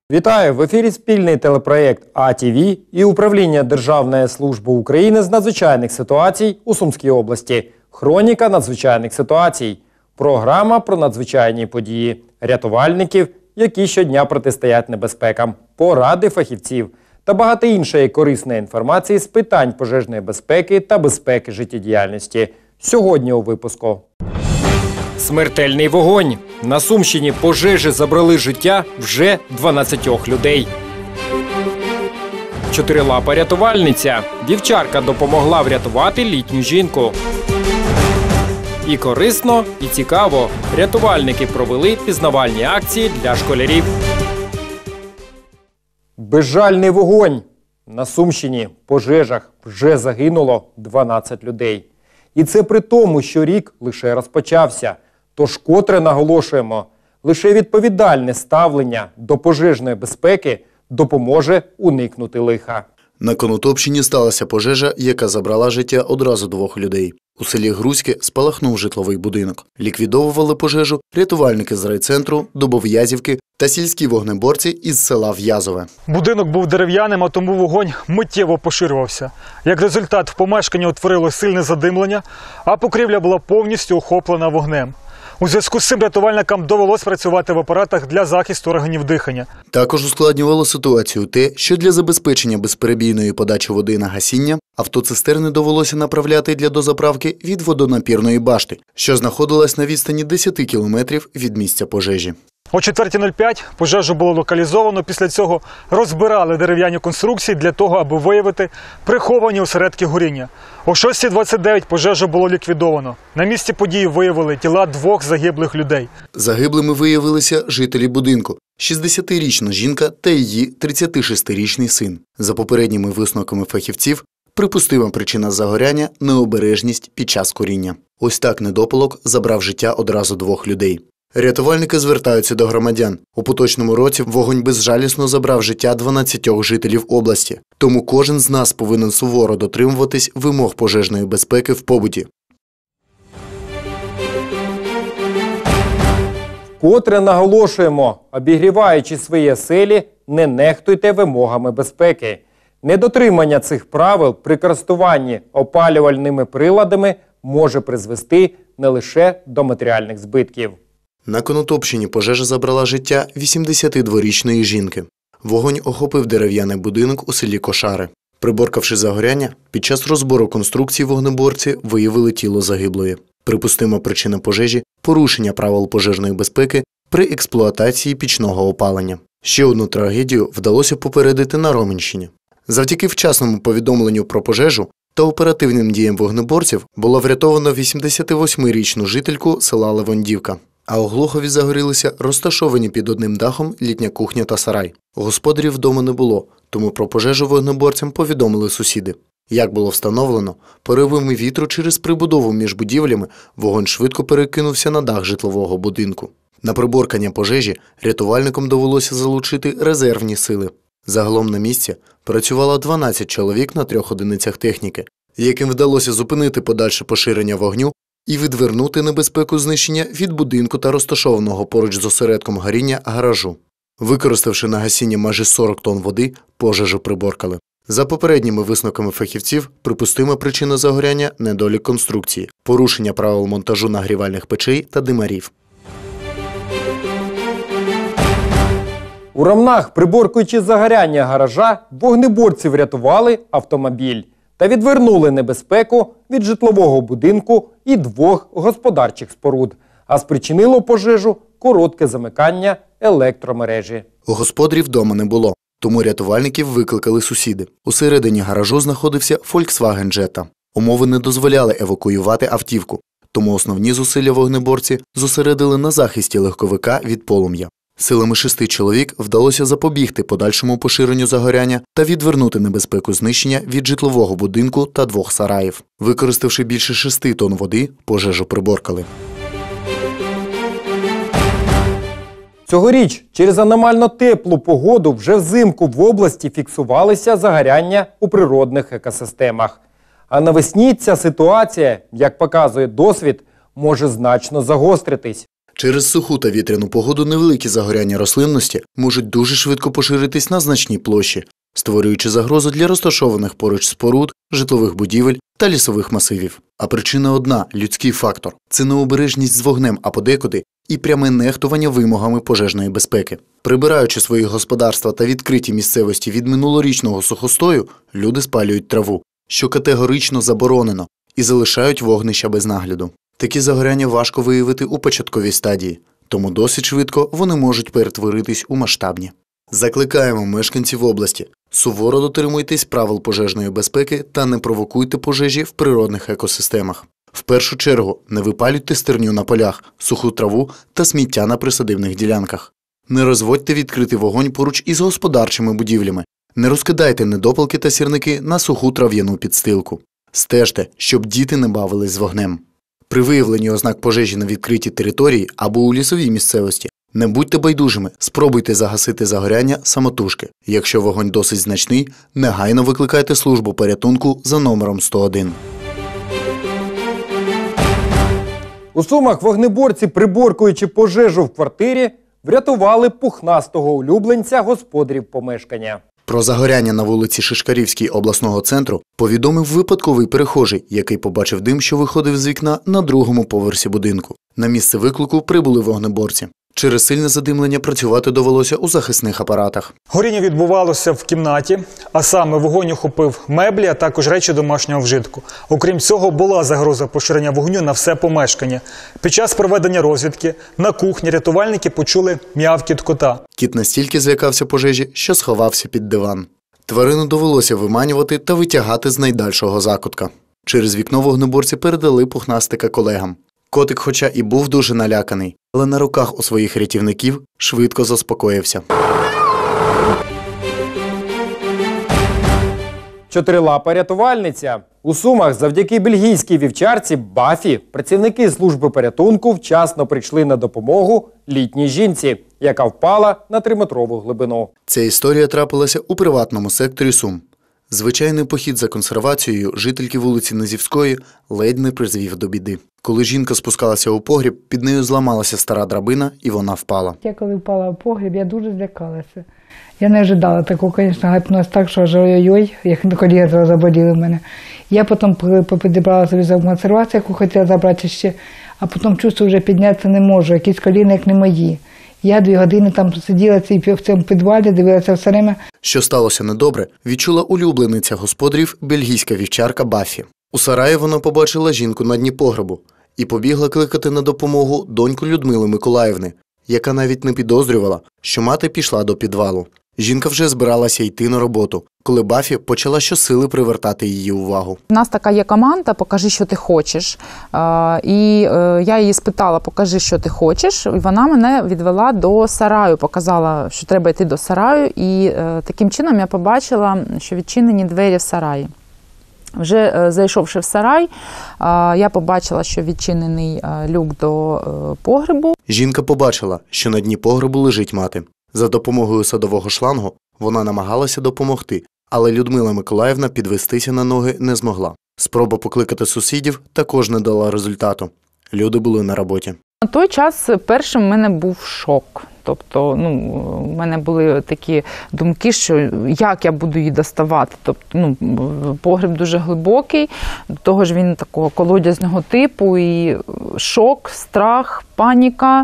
Вітаю! В ефірі спільний телепроєкт АТВ і Управління Державної служби України з надзвичайних ситуацій у Сумській області. Хроніка надзвичайних ситуацій. Програма про надзвичайні події, рятувальників, які щодня протистоять небезпекам, поради фахівців та багато іншої корисної інформації з питань пожежної безпеки та безпеки життєдіяльності. Сьогодні у випуску. Смертельний вогонь. На Сумщині пожежі забрали життя вже 12 людей. Чотирилапа рятувальниця. Вівчарка допомогла врятувати літню жінку. І корисно, і цікаво. Рятувальники провели пізнавальні акції для школярів. Безжальний вогонь. На Сумщині в пожежах вже загинуло 12 людей. І це при тому, що рік лише розпочався. Тож котре наголошуємо, лише відповідальне ставлення до пожежної безпеки допоможе уникнути лиха. На Конотопщині сталася пожежа, яка забрала життя одразу 2 людей. У селі Грузьке спалахнув житловий будинок. Ліквідовували пожежу рятувальники з райцентру, Добов'язівки та сільські вогнеборці із села В'язове. Будинок був дерев'яним, а тому вогонь миттєво поширювався. Як результат, в помешканні утворилось сильне задимлення, а покрівля була повністю охоплена вогнем. У зв'язку з цим рятувальникам довелось працювати в апаратах для захисту органів дихання. Також ускладнювало ситуацію те, що для забезпечення безперебійної подачі води на гасіння автоцистерни довелося направляти для дозаправки від водонапірної башти, що знаходилась на відстані 10 кілометрів від місця пожежі. О 4:05 пожежу було локалізовано, після цього розбирали дерев'яні конструкції для того, аби виявити приховані осередки горіння. О 6:29 пожежу було ліквідовано. На місці події виявили тіла 2 загиблих людей. Загиблими виявилися жителі будинку – 60-річна жінка та її 36-річний син. За попередніми висновками фахівців, припустима причина загоряння – необережність під час куріння. Ось так недопалок забрав життя одразу 2 людей. Рятувальники звертаються до громадян. У поточному році вогонь безжалісно забрав життя 12 жителів області. Тому кожен з нас повинен суворо дотримуватись вимог пожежної безпеки в побуті. Вкотре наголошуємо, обігріваючи свої оселі, не нехтуйте вимогами безпеки. Недотримання цих правил при користуванні опалювальними приладами може призвести не лише до матеріальних збитків. На Конотопщині пожежа забрала життя 82-річної жінки. Вогонь охопив дерев'яний будинок у селі Кошари. Приборкавши загоряння, під час розбору конструкції вогнеборці виявили тіло загиблої. Припустима причина пожежі – порушення правил пожежної безпеки при експлуатації пічного опалення. Ще одну трагедію вдалося попередити на Роменщині. Завдяки вчасному повідомленню про пожежу та оперативним діям вогнеборців було врятовано 88-річну жительку села Левандівка. А у Глухові загорілися розташовані під одним дахом літня кухня та сарай. Господарів вдома не було, тому про пожежу вогнеборцям повідомили сусіди. Як було встановлено, поривами вітру через прибудову між будівлями вогонь швидко перекинувся на дах житлового будинку. На приборкання пожежі рятувальникам довелося залучити резервні сили. Загалом на місці працювало 12 чоловік на 3 одиницях техніки, яким вдалося зупинити подальше поширення вогню і відвернути небезпеку знищення від будинку та розташованого поруч з осередком горіння гаражу. Використавши на гасіння майже 40 тонн води, пожежу приборкали. За попередніми висновками фахівців, припустима причина загоряння – недолік конструкції, порушення правил монтажу нагрівальних печей та димарів. У Ромнах, приборкуючи загоряння гаража, вогнеборці врятували автомобіль та відвернули небезпеку від житлового будинку і 2 господарчих споруд, а спричинило пожежу коротке замикання електромережі. Господарів вдома не було, тому рятувальників викликали сусіди. Усередині гаражу знаходився Volkswagen Jetta. Умови не дозволяли евакуювати автівку, тому основні зусилля вогнеборці зосередили на захисті легковика від полум'я. Силами 6 чоловік вдалося запобігти подальшому поширенню загоряння та відвернути небезпеку знищення від житлового будинку та 2 сараїв. Використавши більше 6 тонн води, пожежу приборкали. Цьогоріч через аномально теплу погоду вже взимку в області фіксувалися загоряння у природних екосистемах. А навесні ця ситуація, як показує досвід, може значно загостритись. Через суху та вітряну погоду невеликі загоряння рослинності можуть дуже швидко поширитись на значні площі, створюючи загрозу для розташованих поруч споруд, житлових будівель та лісових масивів. А причина одна – людський фактор. Це необережність з вогнем, а подекуди і пряме нехтування вимогами пожежної безпеки. Прибираючи свої господарства та відкриті місцевості від минулорічного сухостою, люди спалюють траву, що категорично заборонено, і залишають вогнища без нагляду. Такі загоряння важко виявити у початковій стадії, тому досить швидко вони можуть перетворитись у масштабні. Закликаємо мешканців області – суворо дотримуйтесь правил пожежної безпеки та не провокуйте пожежі в природних екосистемах. В першу чергу не випалюйте стерню на полях, суху траву та сміття на присадибних ділянках. Не розводьте відкритий вогонь поруч із господарчими будівлями. Не розкидайте недопалки та сірники на суху трав'яну підстилку. Стежте, щоб діти не бавились з вогнем. При виявленні ознак пожежі на відкритій території або у лісовій місцевості не будьте байдужими, спробуйте загасити загоряння самотужки. Якщо вогонь досить значний, негайно викликайте службу порятунку за номером 101. У Сумах вогнеборці, приборкуючи пожежу в квартирі, врятували пухнастого улюбленця господарів помешкання. Про загоряння на вулиці Шишкарівській обласного центру повідомив випадковий перехожий, який побачив дим, що виходив з вікна на другому поверсі будинку. На місце виклику прибули вогнеборці. Через сильне задимлення працювати довелося у захисних апаратах. Горіння відбувалося в кімнаті, а саме вогонь охопив меблі, а також речі домашнього вжитку. Окрім цього, була загроза поширення вогню на все помешкання. Під час проведення розвідки на кухні рятувальники почули м'явкіт кота. Кіт настільки злякався пожежі, що сховався під диван. Тварину довелося виманювати та витягати з найдальшого закутка. Через вікно вогнеборці передали пухнастика колегам. Котик, хоча і був дуже наляканий, але на руках у своїх рятівників швидко заспокоївся. Чотирилапа рятувальниця. У Сумах завдяки бельгійській вівчарці Бафі працівники служби порятунку вчасно прийшли на допомогу літній жінці, яка впала на 3-метрову глибину. Ця історія трапилася у приватному секторі Сум. Звичайний похід за консервацією жительки вулиці Низівської ледь не призвів до біди. Коли жінка спускалася у погріб, під нею зламалася стара драбина і вона впала. Я коли впала в погріб, я дуже злякалася. Я не ожидала такого, звісно, гатнулась так, що аж ой-ой, як коліна заболіли в мене. Я потім підібрала собі за консервацію, яку хотіла забрати ще, а потім чувствую, вже піднятися не можу, якісь коліна, як не мої. Я 2 години там сиділа в цьому підвалі, дивилася все время. Що сталося недобре, відчула улюблениця господарів бельгійська вівчарка Бафі. У сараї вона побачила жінку на дні погребу і побігла кликати на допомогу доньку Людмили Миколаївни, яка навіть не підозрювала, що мати пішла до підвалу. Жінка вже збиралася йти на роботу, коли Бафі почала щосили привертати її увагу. У нас така є команда «Покажи, що ти хочеш». І я її спитала «Покажи, що ти хочеш». І вона мене відвела до сараю, показала, що треба йти до сараю. І таким чином я побачила, що відчинені двері в сараї. Вже зайшовши в сарай, я побачила, що відчинений люк до погребу. Жінка побачила, що на дні погребу лежить мати. За допомогою садового шлангу вона намагалася допомогти, але Людмила Миколаївна підвестися на ноги не змогла. Спроба покликати сусідів також не дала результату. Люди були на роботі. На той час першим в мене був шок. Тобто, в мене були такі думки, що як я буду її доставати. Тобто, погреб дуже глибокий, до того ж він такого колодязного типу, і шок, страх, паніка.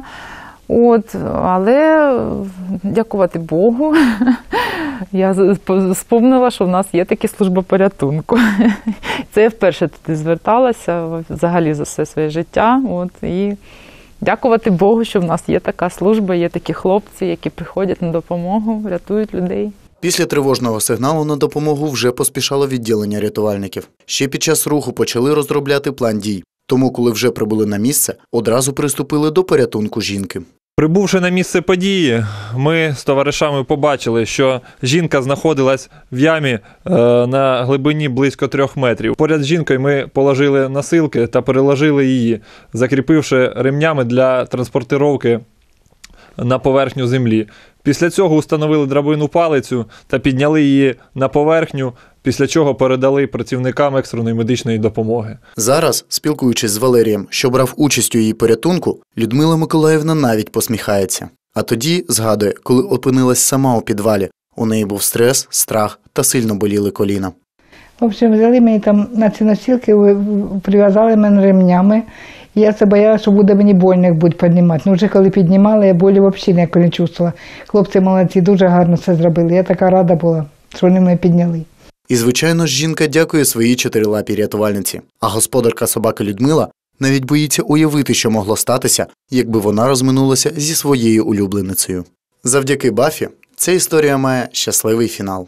Але, дякувати Богу, я вспомнила, що в нас є такі служба порятунку. Це я вперше туди зверталася, взагалі за все своє життя. І дякувати Богу, що в нас є така служба, є такі хлопці, які приходять на допомогу, рятують людей. Після тривожного сигналу на допомогу вже поспішало відділення рятувальників. Ще під час руху почали розробляти план дій. Тому, коли вже прибули на місце, одразу приступили до порятунку жінки. Прибувши на місце події, ми з товаришами побачили, що жінка знаходилась в ямі на глибині близько 3 метрів. Поряд з жінкою ми положили носилки та переложили її, закріпивши ремнями для транспортировки на поверхню землі. Після цього установили драбину палицю та підняли її на поверхню, після чого передали працівникам екстреної медичної допомоги. Зараз, спілкуючись з Валерієм, що брав участь у її порятунку, Людмила Миколаївна навіть посміхається. А тоді, згадує, коли опинилась сама у підвалі, у неї був стрес, страх та сильно боліли коліна. В общем, взяли мені там на ці носілки, прив'язали мене ремнями. І я це боялася, що буде мені больно їх будуть піднімати. Ну вже коли піднімали, я болі взагалі ніякої не чувствувала. Хлопці молодці, дуже гарно все зробили. Я така рада була, що вони мене підняли. І, звичайно ж, жінка дякує своїй чотирилапій рятувальниці. А господарка собаки Людмила навіть боїться уявити, що могло статися, якби вона розминулася зі своєю улюбленицею. Завдяки Баффі ця історія має щасливий фінал.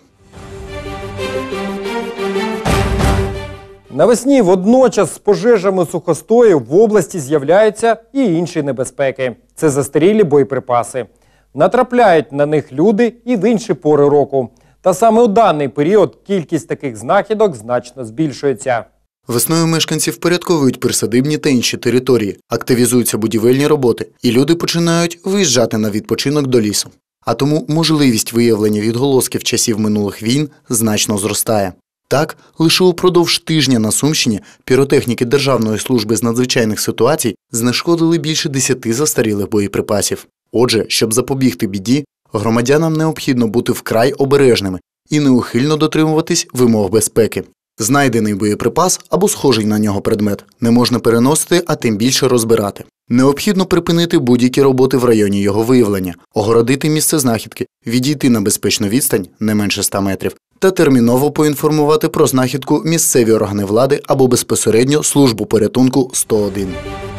Навесні водночас з пожежами сухостою в області з'являються і інші небезпеки. Це застарілі боєприпаси. Натрапляють на них люди і в інші пори року. Та саме у даний період кількість таких знахідок значно збільшується. Весною мешканці впорядковують присадибні та інші території, активізуються будівельні роботи, і люди починають виїжджати на відпочинок до лісу. А тому можливість виявлення відголосків часів минулих війн значно зростає. Так, лише упродовж тижня на Сумщині піротехніки Державної служби з надзвичайних ситуацій знешкодили більше 10 застарілих боєприпасів. Отже, щоб запобігти біді, громадянам необхідно бути вкрай обережними і неухильно дотримуватись вимог безпеки. Знайдений боєприпас або схожий на нього предмет не можна переносити, а тим більше розбирати. Необхідно припинити будь-які роботи в районі його виявлення, огородити місце знахідки, відійти на безпечну відстань не менше 100 метрів та терміново поінформувати про знахідку місцеві органи влади або безпосередньо службу порятунку 101.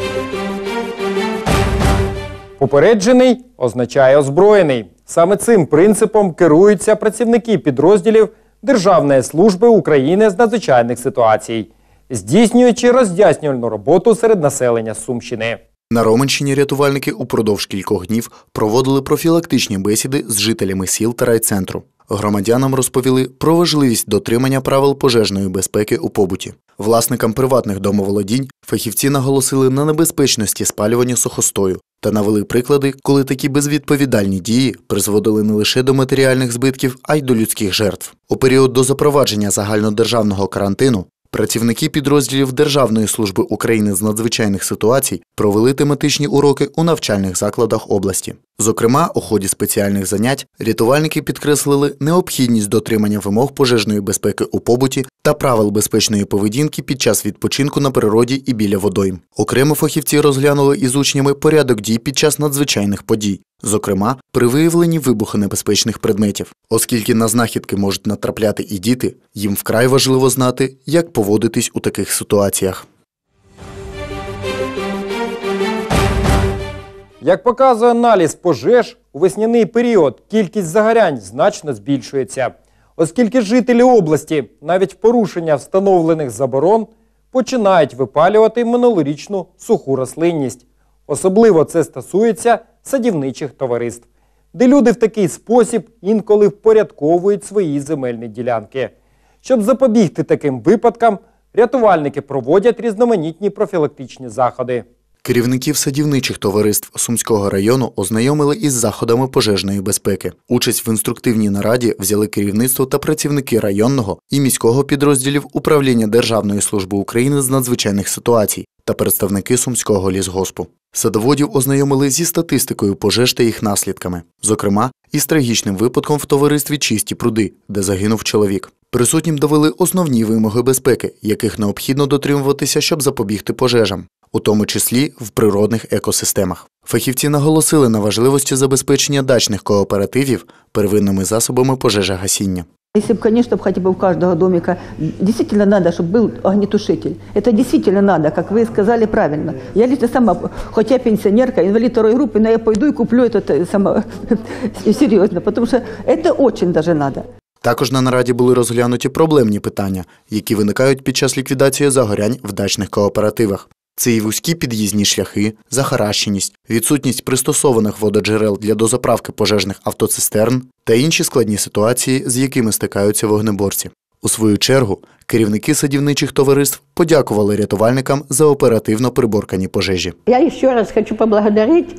Попереджений означає озброєний. Саме цим принципом керуються працівники підрозділів Державної служби України з надзвичайних ситуацій, здійснюючи роз'яснювальну роботу серед населення Сумщини. На Роменщині рятувальники упродовж кількох днів проводили профілактичні бесіди з жителями сіл та райцентру. Громадянам розповіли про важливість дотримання правил пожежної безпеки у побуті. Власникам приватних домоволодінь фахівці наголосили на небезпечності спалювання сухостою та навели приклади, коли такі безвідповідальні дії призводили не лише до матеріальних збитків, а й до людських жертв. У період до запровадження загальнодержавного карантину працівники підрозділів Державної служби України з надзвичайних ситуацій провели тематичні уроки у навчальних закладах області. Зокрема, у ході спеціальних занять рятувальники підкреслили необхідність дотримання вимог пожежної безпеки у побуті та правил безпечної поведінки під час відпочинку на природі і біля водойм. Окремо фахівці розглянули із учнями порядок дій під час надзвичайних подій, зокрема, при виявленні вибухонебезпечних предметів. Оскільки на знахідки можуть натрапляти і діти, їм вкрай важливо знати, як поводитись у таких ситуаціях. Як показує аналіз пожеж, у весняний період кількість загорянь значно збільшується, оскільки жителі області навіть в порушення встановлених заборон починають випалювати минулорічну суху рослинність. Особливо це стосується садівничих товариств, де люди в такий спосіб інколи впорядковують свої земельні ділянки. Щоб запобігти таким випадкам, рятувальники проводять різноманітні профілактичні заходи. Керівників садівничих товариств Сумського району ознайомили із заходами пожежної безпеки. Участь в інструктивній нараді взяли керівництво та працівники районного і міського підрозділів Управління Державної служби України з надзвичайних ситуацій та представники Сумського лісгоспу. Садоводів ознайомили зі статистикою пожеж та їх наслідками. Зокрема, із трагічним випадком в товаристві «Чисті пруди», де загинув чоловік. Присутнім довели основні вимоги безпеки, яких необхідно дотримуватися, щоб запобігти пожежам, у тому числі в природних екосистемах. Фахівці наголосили на важливості забезпечення дачних кооперативів первинними засобами пожежогасіння. Если бы, конечно, хотя бы у каждого домика действительно надо, чтобы был огнетушитель. Это действительно надо, как вы сказали правильно. Я лично сама, хоть я пенсионерка, инвалид второй группы, но я пойду и куплю это сама серьезно, потому что это очень даже надо. Також на нараді були розглянуті проблемні питання, які виникають під час ліквідації загорянь в дачних кооперативах. Це і вузькі під'їзні шляхи, захаращеність, відсутність пристосованих вододжерел для дозаправки пожежних автоцистерн та інші складні ситуації, з якими стикаються вогнеборці. У свою чергу, керівники садівничих товариств подякували рятувальникам за оперативно приборкані пожежі. Я ще раз хочу поблагодарить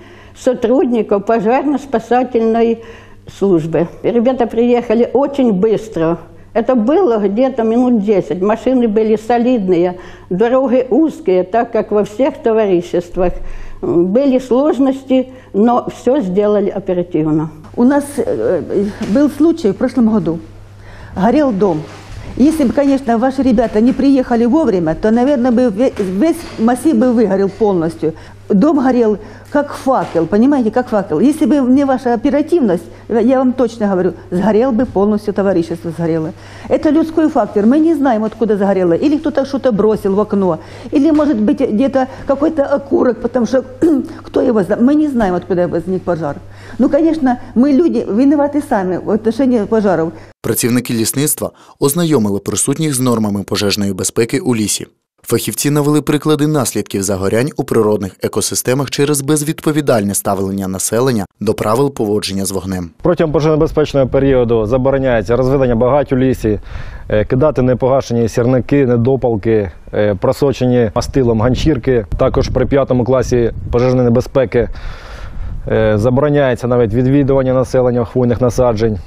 сотрудников пожарно-спасательной службы. Ребята приехали очень быстро. Это было где-то минут 10. Машины были солидные, дороги узкие, так как во всех товариществах. Были сложности, но все сделали оперативно. У нас был случай в прошлом году. Горел дом. Если бы, конечно, ваши ребята не приехали вовремя, то, наверное, бы весь массив бы выгорел полностью. Дом горел как факел, понимаете, как факел. Если бы не ваша оперативность, я вам точно говорю, сгорел бы полностью товарищество, сгорело. Это людской фактор, мы не знаем, откуда загорело. Или кто-то что-то бросил в окно, или, может быть, где-то какой-то окурок, потому что кто его знает, мы не знаем, откуда возник пожар. Ну, конечно, мы люди виноваты сами в отношении пожаров. Працівники лісництва ознайомили присутніх з нормами пожежної безпеки у лісі. Фахівці навели приклади наслідків загорянь у природних екосистемах через безвідповідальне ставлення населення до правил поводження з вогнем. Протягом пожежонебезпечного періоду забороняється розведення багать у лісі, кидати непогашені сірники, недопалки, просочені мастилом ганчірки. Також при 5 класі пожежної небезпеки забороняється навіть відвідування населення хвойних насаджень.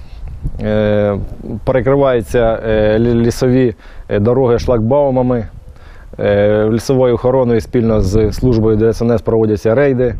Перекриваються лісові дороги шлагбаумами. Лісовою охороною спільно з службою ДСНС проводяться рейди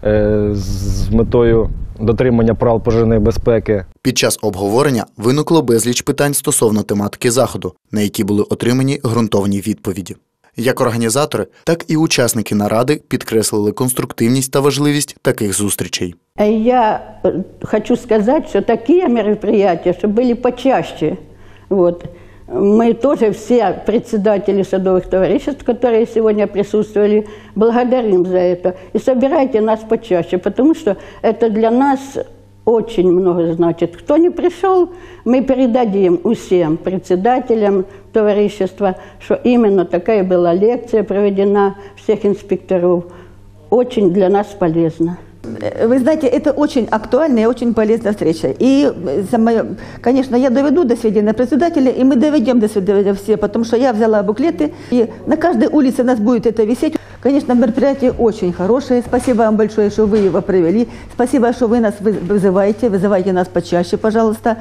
з метою дотримання правил пожежної безпеки. Під час обговорення виникло безліч питань стосовно тематики заходу, на які були отримані ґрунтовні відповіді. Як організатори, так і учасники наради підкреслили конструктивність та важливість таких зустрічей. Я хочу сказать, что такие мероприятия, чтобы были почаще. Вот. Мы тоже все председатели садовых товариществ, которые сегодня присутствовали, благодарим за это. И собирайте нас почаще, потому что это для нас очень много значит. Кто не пришел, мы передадим всем председателям товарищества, что именно такая была лекция проведена всех инспекторов. Очень для нас полезно. Вы знаете, это очень актуальная и очень полезная встреча. И, конечно, я доведу до сведения председателя, и мы доведем до сведения все, потому что я взяла буклеты, и на каждой улице у нас будет это висеть. Конечно, мероприятие очень хорошее. Спасибо вам большое, что вы его провели. Спасибо, что вы нас вызываете нас почаще, пожалуйста.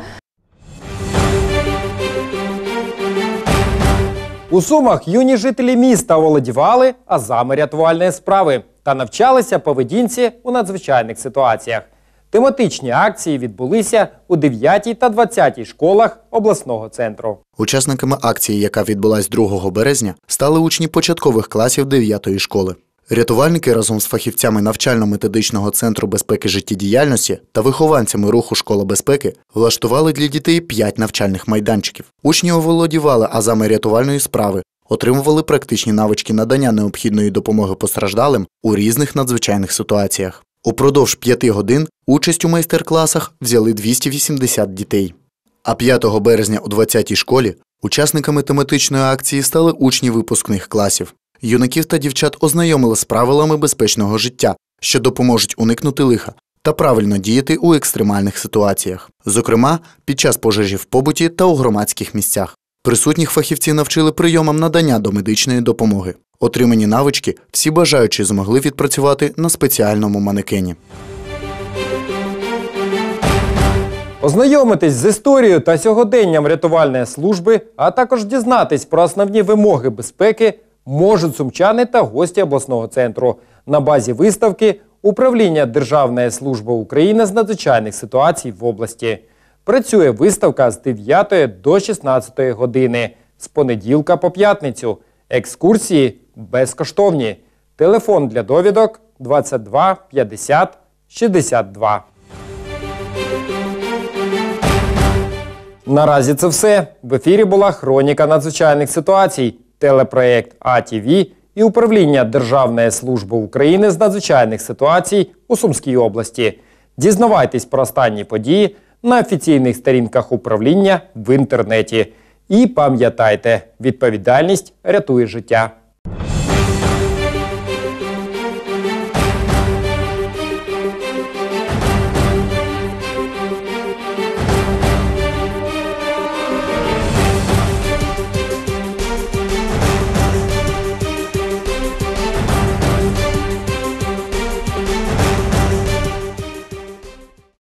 У Сумах юні жителі міста оволодівали азами рятувальної справи та навчалися поведінці у надзвичайних ситуаціях. Тематичні акції відбулися у 9 та 20 школах обласного центру. Учасниками акції, яка відбулась 2 березня, стали учні початкових класів 9-ї школи. Рятувальники разом з фахівцями навчально-методичного центру безпеки життєдіяльності та вихованцями руху «Школа безпеки» влаштували для дітей 5 навчальних майданчиків. Учні оволодівали азами рятувальної справи, отримували практичні навички надання необхідної допомоги постраждалим у різних надзвичайних ситуаціях. Упродовж 5 годин участь у майстер-класах взяли 280 дітей. А 5 березня у 20-й школі учасниками тематичної акції стали учні випускних класів. Юнаків та дівчат ознайомили з правилами безпечного життя, що допоможуть уникнути лиха та правильно діяти у екстремальних ситуаціях. Зокрема, під час пожежі в побуті та у громадських місцях. Присутніх фахівці навчили прийомам надання домедичної допомоги. Отримані навички всі бажаючі змогли відпрацювати на спеціальному манекені. Ознайомитись з історією та сьогоденням рятувальної служби, а також дізнатись про основні вимоги безпеки можуть сумчани та гості обласного центру на базі виставки «Управління Державної служби України з надзвичайних ситуацій в області». Працює виставка з 9 до 16 години, з понеділка по п'ятницю. Екскурсії безкоштовні. Телефон для довідок 22 50 62. Наразі це все. В ефірі була «Хроніка надзвичайних ситуацій», телепроєкт АТВ і Управління Державної служби України з надзвичайних ситуацій у Сумській області. Дізнавайтесь про останні події на офіційних сторінках управління в інтернеті. І пам'ятайте, відповідальність рятує життя.